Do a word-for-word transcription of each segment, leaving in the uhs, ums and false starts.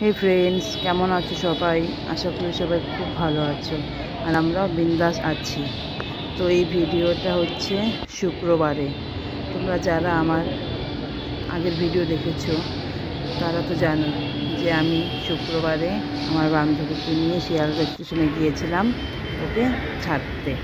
হে friends, কেমন আছো সবাই? আশা করি সবাই খুব ভালো আছো, আর আমরাও বিন্দাস আছি। তো এই ভিডিওটা হচ্ছে শুক্রবারে। তোমরা যারা আমার আগের ভিডিও দেখেছো তারা তো জানো যে আমি শুক্রবারে আমার বান্ধবীকে নিয়ে শিয়ালদা স্টেশনে গিয়েছিলাম ওকে ছাড়তে।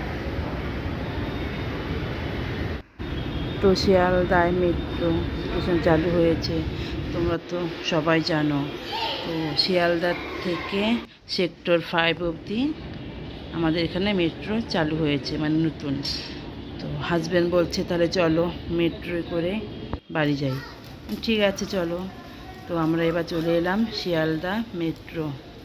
তো শিয়ালদায় মেট্রো স্টেশন চালু হয়েছে, তোমরা তো সবাই জানো। তো শিয়ালদা থেকে সেক্টর ফাইভ অবধি আমাদের এখানে মেট্রো চালু হয়েছে, মানে নতুন। তো হাজব্যান্ড বলছে তাহলে চলো মেট্রো করে বাড়ি যাই। ঠিক আছে চলো। তো আমরা এবার চলে এলাম শিয়ালদা মেট্রো।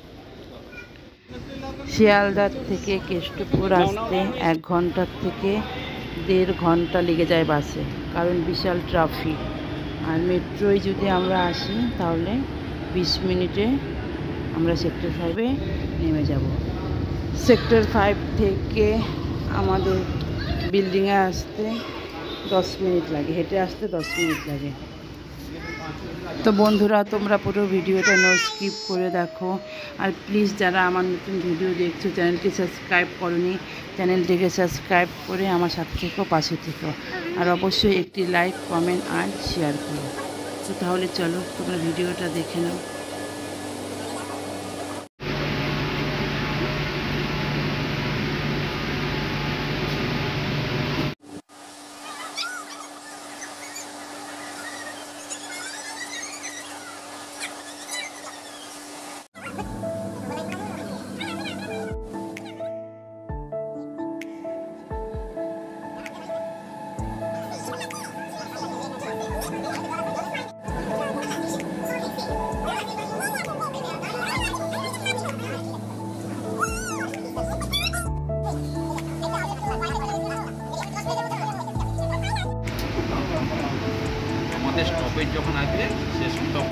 শিয়ালদার থেকে কেষ্টপুর আসতে এক ঘন্টার থেকে দেড় ঘন্টা লেগে যায় বাসে, কারণ বিশাল ট্রাফিক। আর মেট্রোয় যদি আমরা আসি তাহলে বিশ মিনিটে আমরা সেক্টর ফাইভে নেমে যাব। সেক্টর ফাইভ থেকে আমাদের বিল্ডিংয়ে আসতে দশ মিনিট লাগে, হেঁটে আসতে দশ মিনিট লাগে। তো বন্ধুরা, তোমরা পুরো ভিডিওটা নো স্কিপ করে দেখো। আর প্লিজ যারা আমার নতুন ভিডিও দেখছো, চ্যানেলটি সাবস্ক্রাইব করোনি, চ্যানেলটিকে সাবস্ক্রাইব করে আমার সাথে থেকো, পাশে থেকো। আর অবশ্যই একটি লাইক, কমেন্ট আর শেয়ার করো। তো তাহলে চলো তোমরা ভিডিওটা দেখে নাও। আমাদের স্টপেজ যখন আসবে সে স্টপ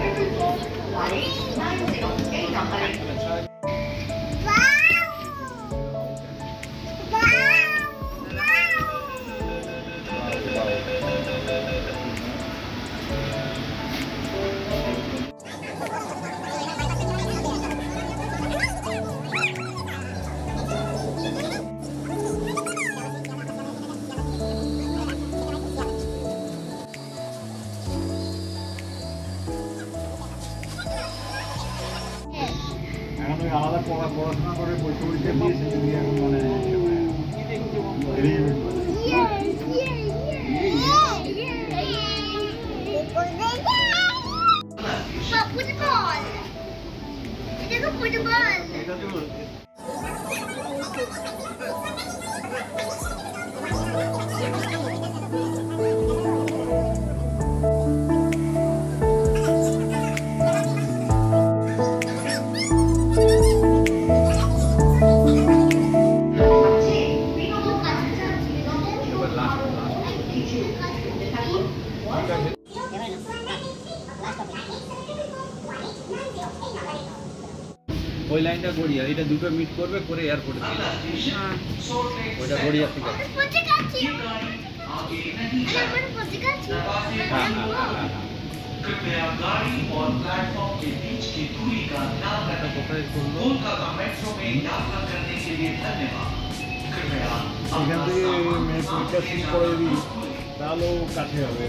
আলাদা পড়াশোনা করে বসে বসে দিয়েছে যদি এখন মানে ওই লাইনটা গড়িয়া, এটা দুটো মিট করবে করে এয়ারপোর্টে দিয়ে ওইটা গড়িয়া থেকে হ্যাঁ হ্যাঁ कृपया गाड़ी और प्लेटफॉर्म के बीच की दूरी का ध्यान रखें। कोलकाता मेट्रो में यात्रा करने के लिए धन्यवाद। कृपया এখান থেকে মেট্রোটা শুরু করে দিই, তাহলেও কাছে হবে।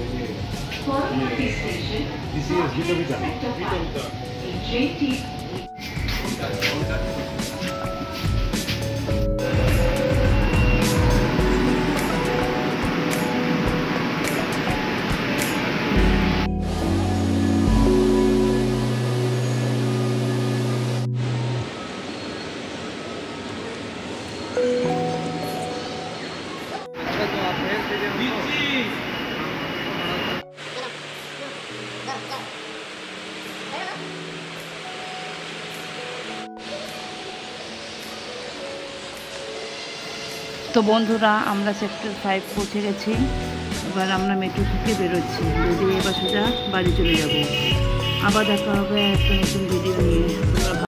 ডিসিএস ভিতর ভিতর ভিতর ভিতর তো বন্ধুরা, আমরা সেক্টর ফাইভ পৌঁছে গেছি। এবার আমরা মেট্রো থেকে বেরোচ্ছি, বেরিয়ে এবার সোজা বাড়ি চলে যাব। আবার দেখা হবে একটা নতুন ভিডিও নিয়ে।